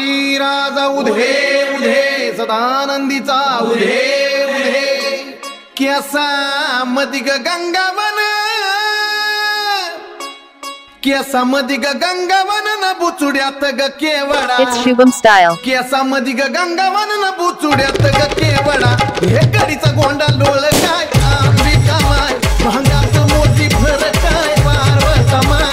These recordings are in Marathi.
माई राजा उधे उधे सदानंदीचा उधे उधे केसा मदिग गंगावन केसा मदिग गंगावन न बुचुड्यात ग केवडा It's Shubham style. केसा मदिग गंगावन न बुचुड्यात ग केवडा हे कडीचा गोंडा लोळ काय अंबिका माय भांगात मोती भर काय पार्वता माय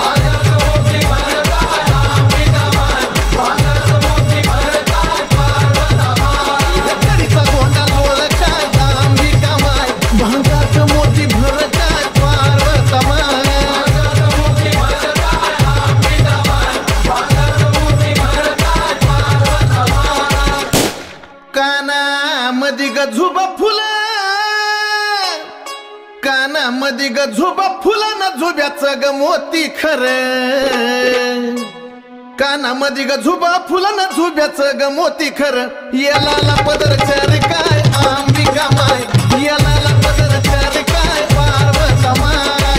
कानामध्ये ग झुबा फुलं न झुब्याचं ग मोती खरं कानामध्ये ग झुबा फुलं न झुब्याचं ग मोती खरं याला पदर चार काय अंबिका माय याला पदर चार काय पार्वता माय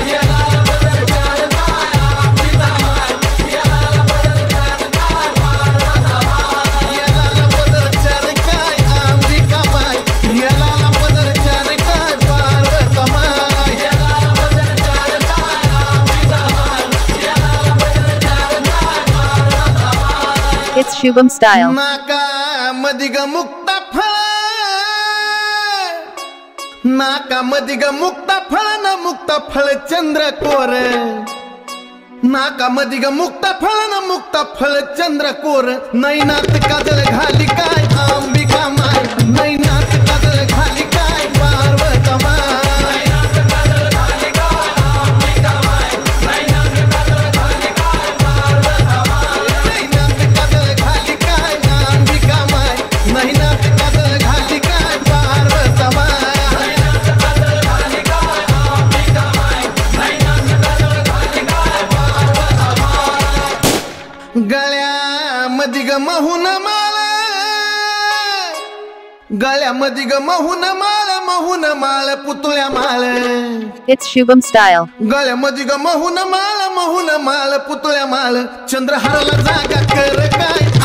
It's Shubham style. नाका मदिग मुक्ता फळ नाका मदिग मुक्ता फळ न मुक्ता फळ चंद्र कोर नाका मदिग मुक्ता फळ न मुक्ता फळ चंद्र कोर नैनात काजल घाली काय अंबिका माय नैनात काजल घाली काय पार्वता माय गळ्यामध्ये ग महून माळ गळ्यामध्ये ग महून माळ पुतळ्या माळ It's Shubham style. गळ्यामध्ये ग महून माळ पुतळ्या माळ चंद्रहाराला जागा कर काय